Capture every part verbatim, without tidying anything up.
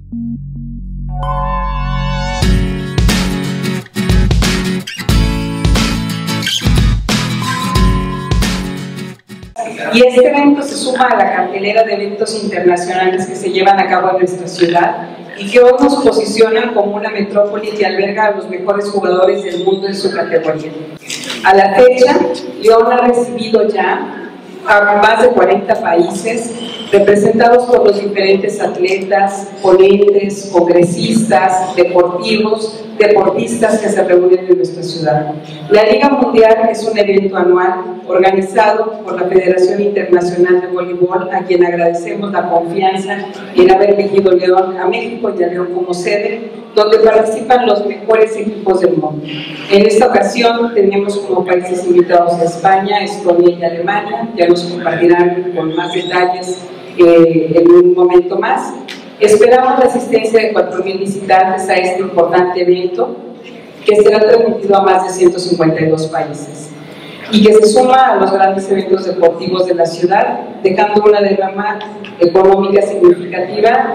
Y este evento se suma a la cartelera de eventos internacionales que se llevan a cabo en nuestra ciudad y que hoy nos posicionan como una metrópoli que alberga a los mejores jugadores del mundo en su categoría. A la fecha, León ha recibido ya a más de cuarenta países, representados por los diferentes atletas, ponentes, congresistas, deportivos, deportistas que se reúnen en nuestra ciudad. La Liga Mundial es un evento anual organizado por la Federación Internacional de Voleibol, a quien agradecemos la confianza en haber elegido León a México y a León como sede, donde participan los mejores equipos del mundo. En esta ocasión tenemos como países invitados a España, Estonia y Alemania. Ya nos compartirán con más detalles eh, en un momento más. Esperamos la asistencia de cuatro mil visitantes a este importante evento, que será transmitido a más de ciento cincuenta y dos países y que se suma a los grandes eventos deportivos de la ciudad, dejando una derrama económica significativa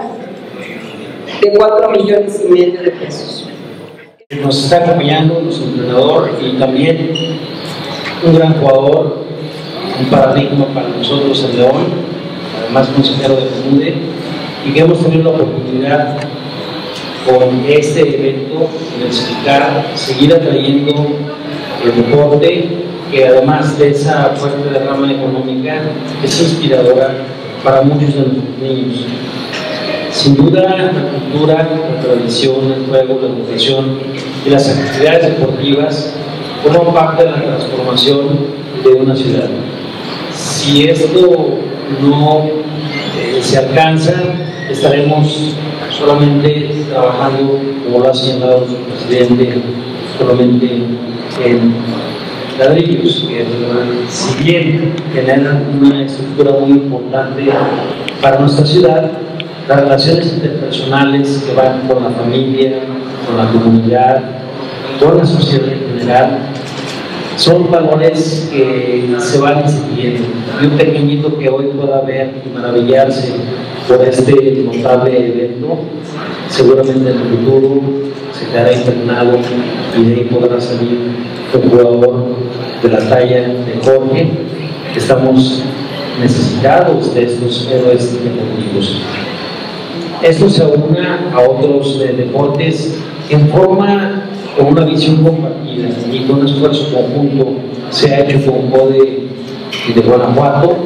de cuatro millones y medio de pesos. Nos está acompañando nuestro entrenador y también un gran jugador, un paradigma para nosotros en León, además consejero de CONUDE, y que hemos tenido la oportunidad con este evento de explicar, seguir atrayendo el deporte, que además de esa fuerte derrama económica es inspiradora para muchos de nuestros niños. Sin duda, la cultura, la tradición, el juego, la educación y las actividades deportivas forman parte de la transformación de una ciudad. Si esto no eh, se alcanza, estaremos solamente trabajando, como lo ha señalado nuestro presidente, solamente en ladrillos, que si bien generan una estructura muy importante para nuestra ciudad, las relaciones interpersonales que van con la familia, con la comunidad, con la sociedad en general, son valores que se van instituyendo. Y un pequeñito que hoy pueda ver y maravillarse por este notable evento, seguramente en el futuro se quedará impregnado y de ahí podrá salir un jugador de la talla de Jorge. Estamos necesitados de estos héroes deportivos. Esto se aúna a otros eh, deportes en forma con una visión compartida y con un esfuerzo conjunto se ha hecho con CODE de Guanajuato.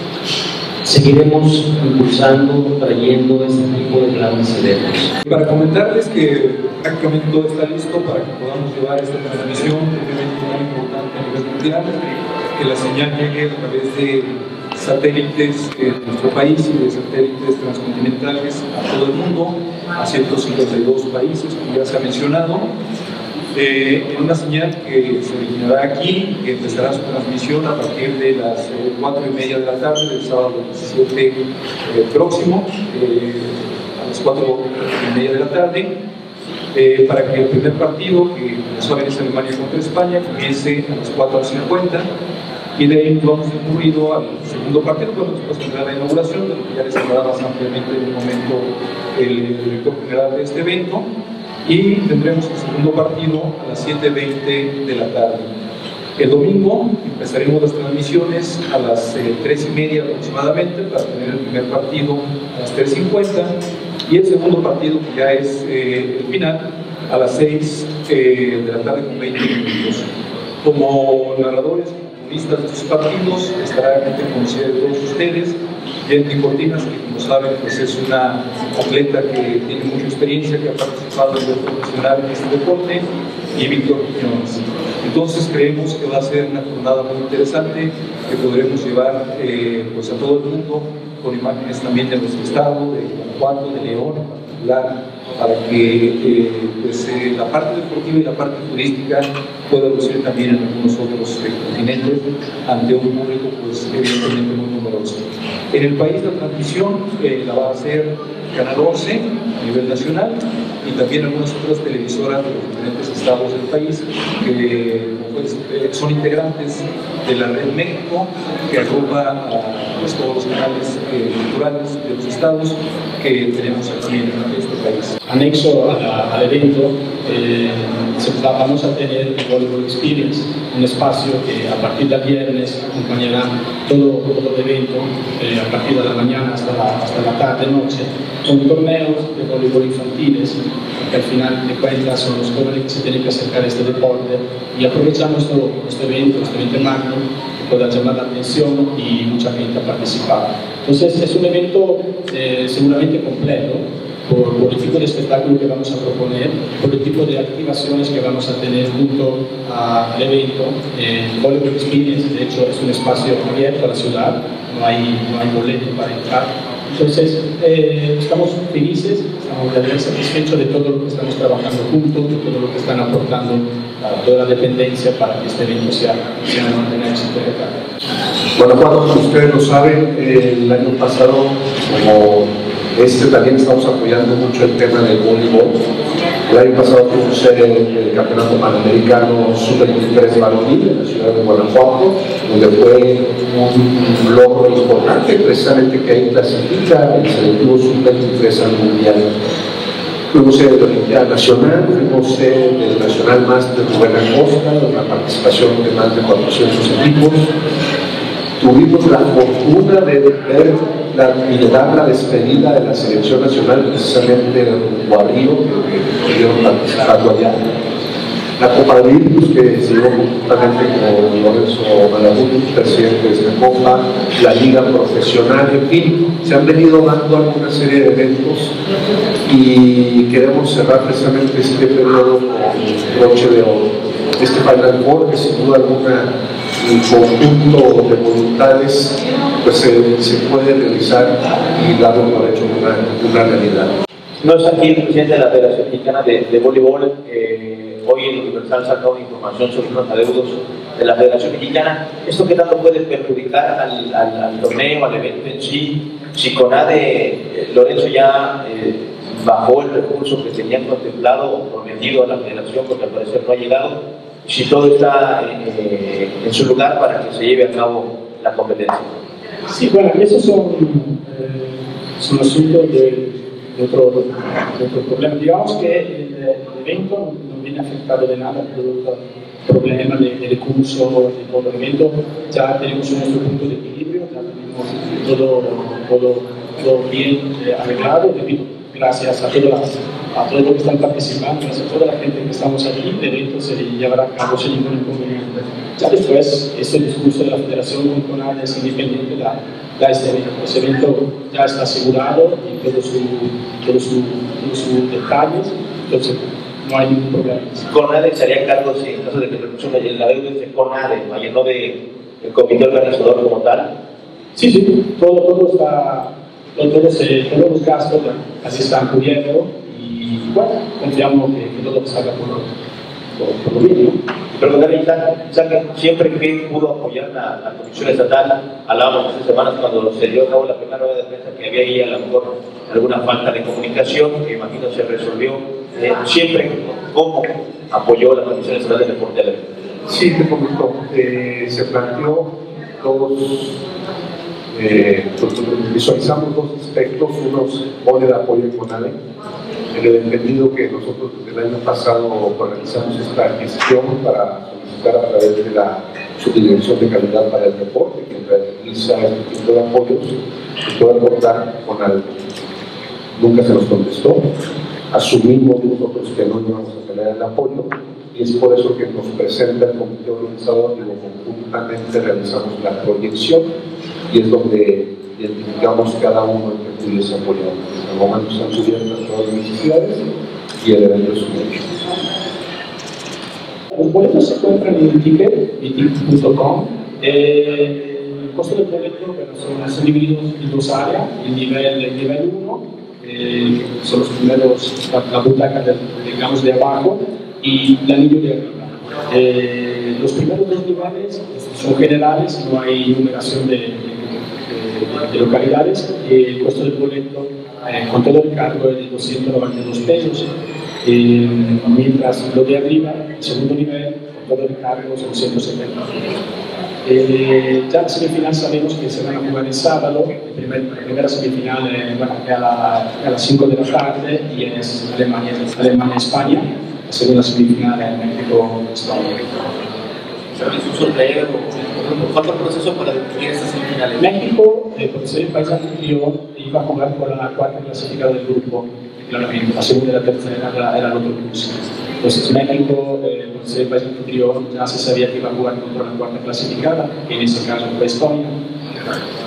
Seguiremos impulsando, trayendo este tipo de grandes eventos. Para comentarles que prácticamente todo está listo para que podamos llevar esta transmisión, un evento muy importante a nivel mundial, que la señal llegue a través de satélites en nuestro país y de satélites transcontinentales a todo el mundo, a ciento cincuenta y dos países, como ya se ha mencionado, eh, en una señal que se originará aquí, que empezará su transmisión a partir de las eh, cuatro y media de la tarde del sábado diecisiete eh, próximo, eh, a las cuatro y media de la tarde, eh, para que el primer partido, que empezó a venirse Alemania contra España, comience a las cuatro cincuenta. Y de ahí nos vamos incluido al segundo partido, cuando después tendrá la inauguración, de lo que ya les hablará más ampliamente en un momento el director general de este evento, y tendremos el segundo partido a las siete veinte de la tarde. El domingo empezaremos las transmisiones a las eh, tres y media aproximadamente, para tener el primer partido a las tres cincuenta, y el segundo partido, que ya es eh, el final, a las seis eh, de la tarde con veinte minutos. Como narradores, listas de sus partidos, estará gente conocida de todos ustedes, Jenny Cortinas, que como saben pues es una atleta que tiene mucha experiencia, que ha participado en el profesional en este deporte, y Víctor Quiñones. Entonces creemos que va a ser una jornada muy interesante, que podremos llevar eh, pues a todo el mundo, con imágenes también de nuestro estado, de Guanajuato, de León en particular, para que eh, pues, eh, la parte deportiva y la parte turística pueda lucir también en algunos otros eh, continentes ante un público pues, evidentemente muy numeroso. En el país la transmisión eh, la va a hacer Canal once a nivel nacional y también algunas otras televisoras de los diferentes estados del país que pues, eh, son integrantes de la Red México, que agrupa a pues, todos los canales eh, culturales de los estados que tenemos aquí en este país. Anexo a la, al evento, eh, vamos a tener el Volleyball Experience, un espacio que a partir del viernes acompañará todo, todo el evento, eh, a partir de la mañana hasta la, hasta la tarde, noche, con torneos de voleibol infantiles, que al final de cuentas son los jóvenes que se tienen que acercar a este deporte, y aprovechamos todo este evento, este evento magno, que pueda llamar la atención y mucha gente a participar. Entonces es un evento eh, seguramente completo, Por, por el tipo de espectáculo que vamos a proponer, por el tipo de activaciones que vamos a tener junto a, al evento. El Volleyball Experience, de hecho, es un espacio abierto a la ciudad, no hay, no hay boleto para entrar. Entonces, eh, estamos felices, estamos realmente satisfechos de todo lo que estamos trabajando juntos, de todo lo que están aportando a toda la dependencia para que este evento sea, sea un éxito total. Bueno, cuando ustedes lo saben, el año pasado, como este también estamos apoyando mucho el tema del voleibol. El año pasado tuvimos el, el Campeonato Panamericano sub veintitrés varonil en la ciudad de Guanajuato, donde fue un logro importante, precisamente que ahí clasifica el selectivo sub veintitrés al Mundial. Fuimos el Olimpiada Nacional, fuimos el Nacional Master Rubén Acosta, con la participación de más de cuatrocientos equipos. Tuvimos la fortuna de ver la, y de dar la despedida de la selección nacional, precisamente en Guarrío, que estuvieron participando allá. La Copa Virtus, que se llevó conjuntamente con Lorenzo Malabuni, presidente de esta Copa, la Liga Profesional, en fin, se han venido dando alguna serie de eventos y queremos cerrar precisamente este periodo con broche de oro. Este Final Four, que sin duda alguna un conjunto de voluntades pues se, se puede realizar y darlo por hecho una, una realidad. No es aquí el presidente de la Federación Mexicana de, de Voleibol. Eh, hoy el Universal saca una información sobre unos adeudos de la Federación Mexicana. ¿Esto qué tanto puede perjudicar al, al, al torneo, al evento en sí? Si CONADE, eh, Lorenzo ya eh, bajó el recurso que tenían contemplado o prometido a la Federación, porque al parecer no ha llegado, si todo está eh, en su lugar para que se lleve a cabo la competencia. Sí, bueno, esos son, eh, son asuntos de, de, otro, de otro problema. Digamos que el, el evento no viene afectado de nada por el problema de, de recursos, de todo el evento. Ya tenemos nuestro punto de equilibrio, ya tenemos todo, todo, todo bien eh, arreglado. Repito, gracias a todas las a todos los que están participando, gracias a toda la gente que estamos aquí, el evento se llevará a cabo sin ningún inconveniente. Ya después, ese discurso de la Federación con CONADE es independiente da, da este evento. Ese evento ya está asegurado y todos sus todo su, todo su detalles, entonces no hay ningún problema. ¿CONADE se haría cargo si en caso de que se la deuda es de CONADE, vaya, no del de comité organizador como tal? Sí, sí, todo, todo está, todo, todo se, todos los gastos así están cubiertos. Y bueno, confiamos que, que todo salga por, por, por lo bien, ¿no? Pero Isaac, siempre que pudo apoyar la, la Comisión Estatal, hablábamos hace semanas cuando se dio a cabo la primera rueda de prensa que había ahí a lo mejor alguna falta de comunicación, que imagino se resolvió. Eh, siempre, ¿cómo apoyó la Comisión Estatal del Deporte al evento? Sí, te comento, eh, se planteó dos, eh, visualizamos dos aspectos, uno pone de apoyo en CONADE, en el entendido que nosotros desde el año pasado realizamos esta gestión para solicitar a través de la Subdirección de Calidad para el Deporte, que realiza este tipo de apoyos, que pueda contar con algo. Nunca se nos contestó, asumimos nosotros que no íbamos a tener el apoyo, y es por eso que nos presenta el comité organizador y conjuntamente realizamos la proyección, y es donde identificamos cada uno el que pudiese apoyar. En el momento están cubiertas todas las necesidades y el evento es un hecho. Los boletos se encuentran en ticket, ticket punto com. Eh, el costo del boleto bueno, son, son divididos en dos áreas. El nivel nivel uno, eh, son los primeros, la, la butaca de, digamos de abajo, y el anillo de arriba. Eh, los primeros dos niveles son generales, no hay numeración de, de, de, de localidades. El costo del boleto eh, con todo el cargo es de doscientos noventa y dos pesos, eh, mientras lo de arriba, el segundo nivel, con todo el cargo son ciento setenta. Eh, ya la semifinal sabemos que se van a jugar el sábado. El primer, la primera semifinal eh, bueno, es a, la, a las cinco de la tarde y es Alemania, Alemania-España. La segunda semifinal es México-España. ¿Es un sorteo o falta el proceso para definir estas semifinales? México, eh, por ser el país anfitrión, iba a jugar por la cuarta clasificada del grupo. Claramente, la segunda y la tercera era, era el otro curso. Entonces México, eh, por ser el país anfitrión, ya se sabía que iba a jugar contra la cuarta clasificada, que en ese caso fue España.